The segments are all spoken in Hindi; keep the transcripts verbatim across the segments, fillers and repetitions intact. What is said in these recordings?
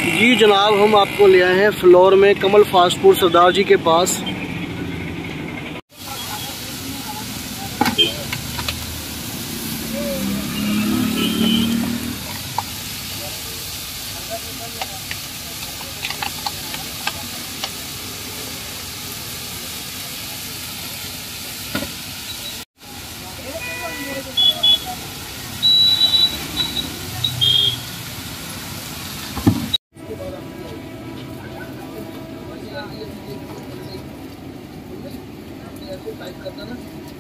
जी जनाब, हम आपको ले आए हैं फिल्लौर में कमल फास्ट फूड सरदार जी के पास। टाइप करना ना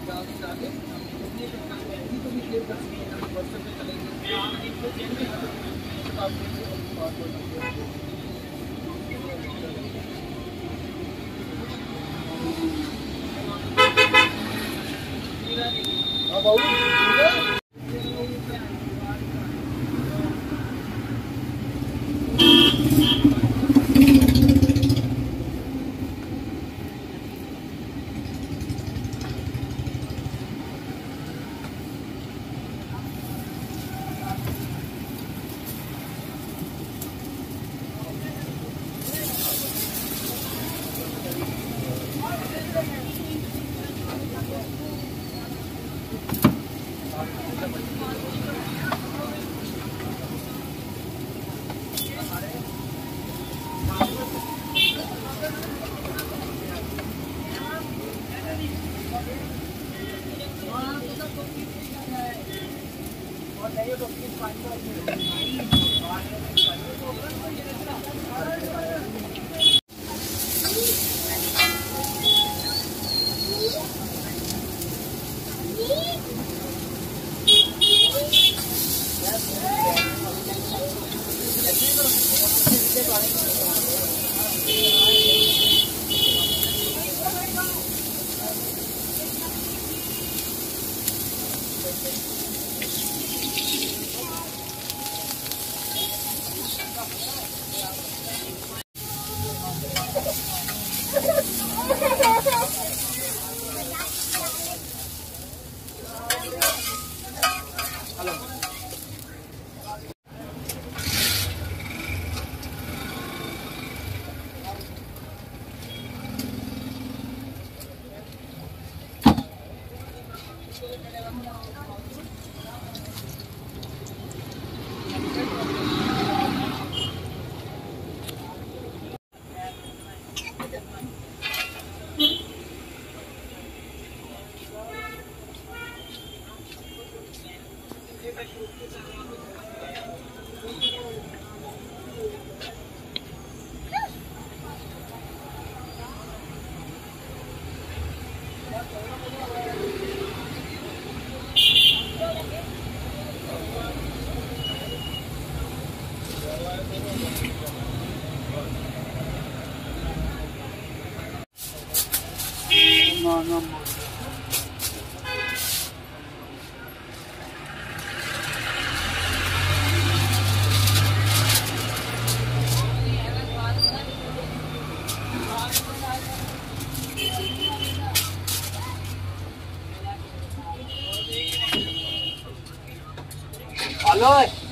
हेलो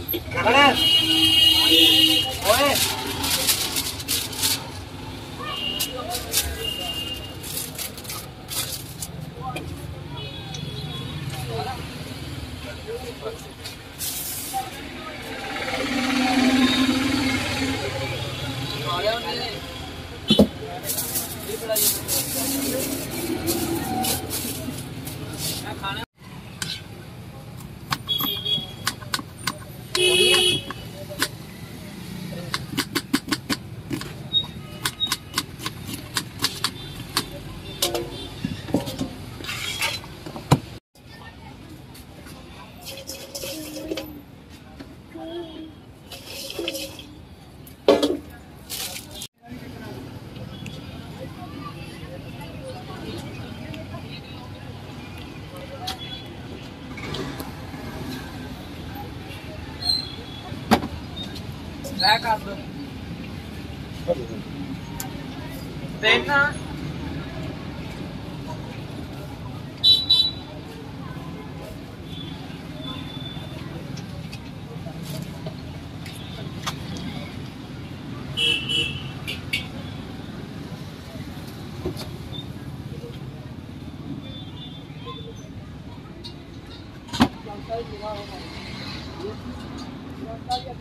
गणेश ओए कर दो देखना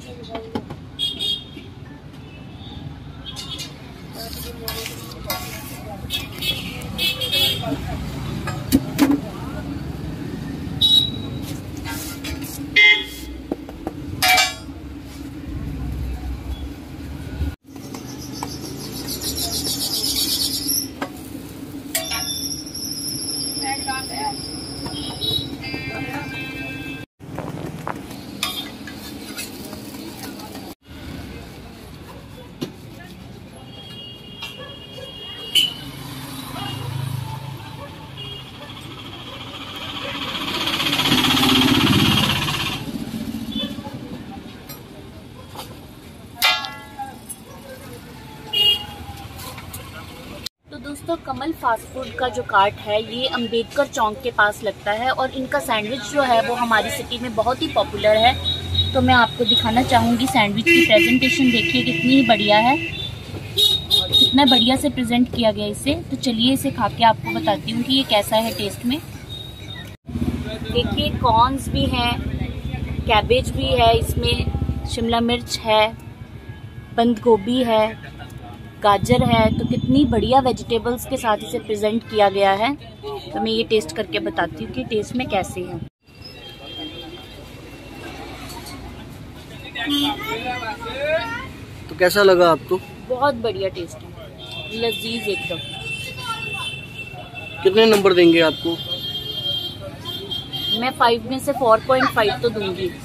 दोस्तों, कमल फास्ट फूड का जो कार्ट है ये अम्बेडकर चौक के पास लगता है और इनका सैंडविच जो है वो हमारी सिटी में बहुत ही पॉपुलर है। तो मैं आपको दिखाना चाहूँगी सैंडविच की प्रेजेंटेशन। देखिए कितनी बढ़िया है, कितना बढ़िया से प्रेजेंट किया गया इसे। तो चलिए इसे खा के आपको बताती हूँ कि ये कैसा है टेस्ट में। देखिए कॉर्न्स भी हैं, कैबेज भी है, इसमें शिमला मिर्च है, बंद गोभी है, गाजर है। तो कितनी बढ़िया वेजिटेबल्स के साथ इसे प्रेजेंट किया गया है। तो मैं ये टेस्ट करके बताती हूँ कि टेस्ट में कैसे है। तो कैसा लगा आपको? बहुत बढ़िया टेस्ट है, लजीज एकदम। कितने नंबर देंगे आपको? मैं फाइव में से फोर पॉइंट फाइव तो दूंगी।